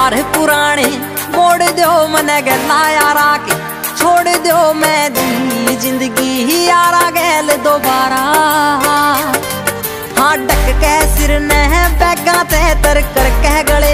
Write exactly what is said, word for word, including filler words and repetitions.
यार पुराने मोड़ दो मने गला यारा के, छोड़ दो मैं दी जिंदगी यारा गैल दोबारा। हाँ डक के सिर ने बैगा ते तर कर कह गले